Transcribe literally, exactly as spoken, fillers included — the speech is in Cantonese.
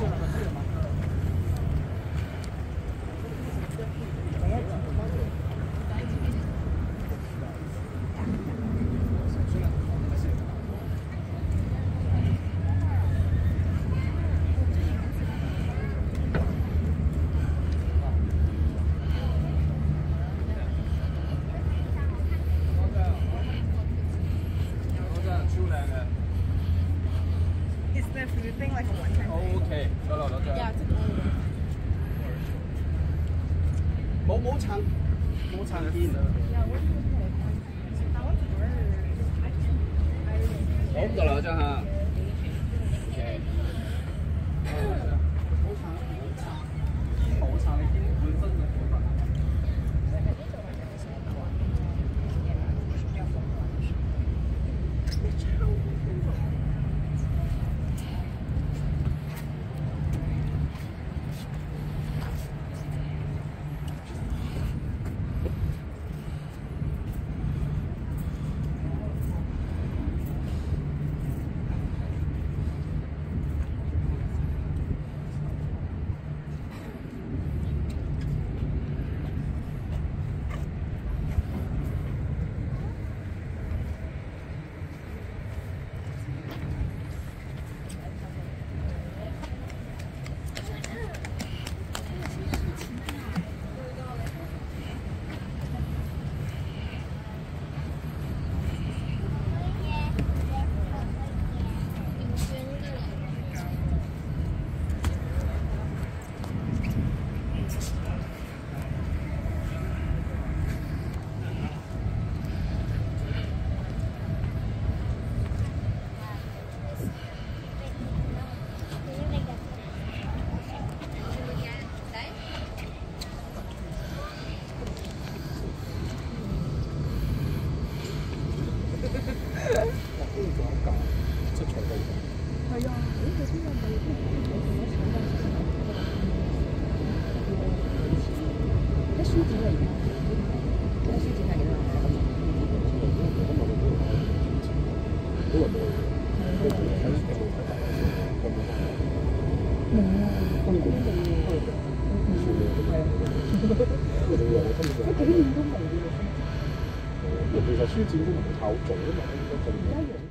Is the food thing like a one-time thing? OK，收到咗張。 Yeah, it's a cool. 冇冇撐，冇撐邊。 Yeah, what do you think? That one's worse. 好，到啦張嚇。冇撐你見本身嘅貨物。係啊，咦？佢邊個係邊個啲書展嚟㗎？啲書展係幾多啊？冇啊，我哋嗰邊就係啊，幾年都冇嘅。其實書展都唔係靠做啊嘛，應該做。